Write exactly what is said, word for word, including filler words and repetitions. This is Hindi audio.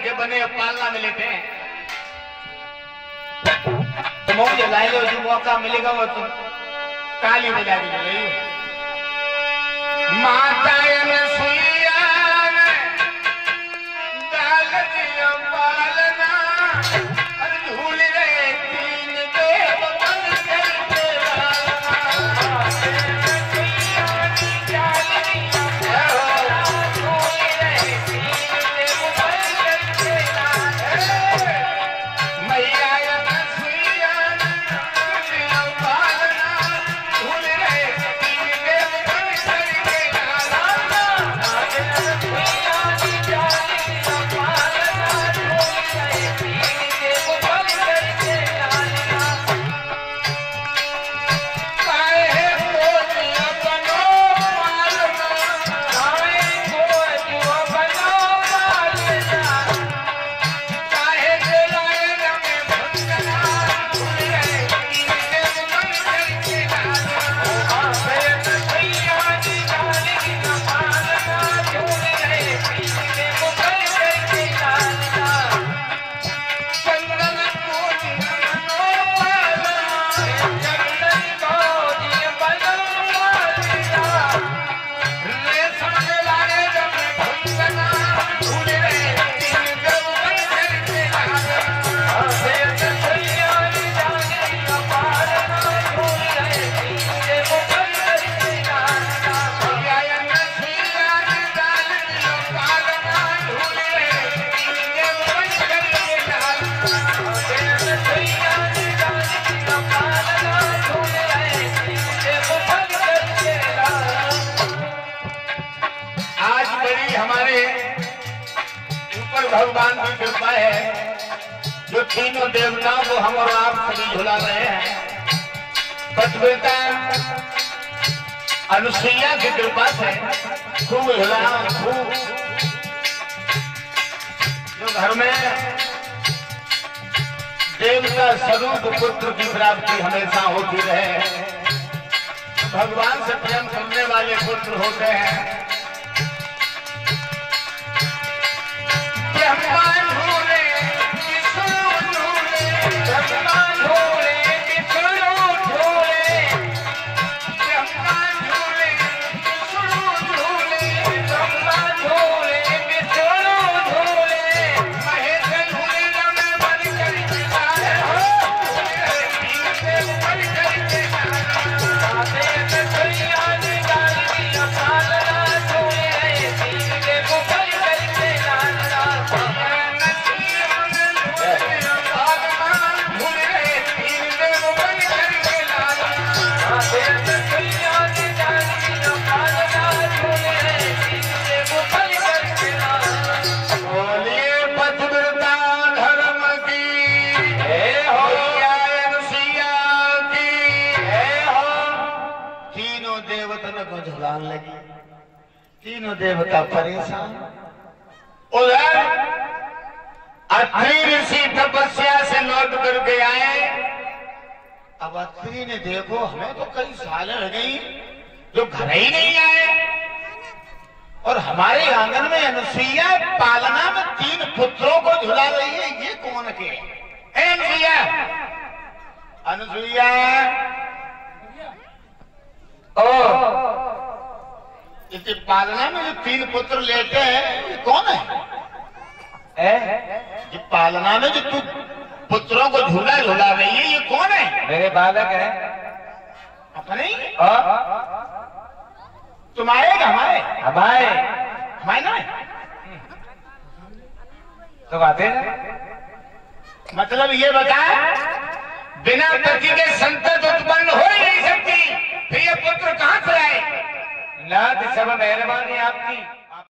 के बने पालना में लेते हैं। तो मुझे लाई लो जो मौका मिलेगा वो तुम ताली बजा दी रही हो। माता अनसुईया ने डाल दिया पालना, झूल रहे तीन देव बन करके भगवान की कृपा है जो तीनों देवताओं को हम और आप सभी झुला रहे हैं। पतिव्रता अनुसुईया की कृपा से खूब झुला, खूब जो घर में देवता स्वरूप पुत्र की प्राप्ति हमेशा होती रहे। भगवान से प्रेम करने वाले पुत्र होते हैं। ब्रह्मा झूले विष्णु झूले, ब्रह्मा झूले विष्णु झूले, ब्रह्मा झूले विष्णु झूले, ब्रह्मा झूले विष्णु झूले, महेश झूले रमे बन करके लाए हो, देव बन करके लाए अनसुईया ने डाल दिया पालना, झूले तीन देव बन करके लाए। लगी तीनों देवता परेशान। उधर अत्रि ऋषि तपस्या से लौट करके आए। अब अत्रि ने देखो हमें तो कई साल रह गई जो घर ही नहीं आए, और हमारे आंगन में अनुसुईया पालना में तीन पुत्रों को झुला रही है, ये कौन के? अनुसुईया, अनुसुईया ओ इस पालना में जो तीन पुत्र लेते हैं ये कौन है? ए? ये पालना में जो तू पुत्रों को झूला झूला रही है ये कौन है? मेरे बालक है। अपने? तुम्हारे हमारे? हमारे हमारे ना तो बातें मतलब ये बता, बिना पति के संतति उत्पन्न हो ही नहीं सकती, फिर ये पुत्र कहां से आए? नाथ सब मेहरबानी आपकी।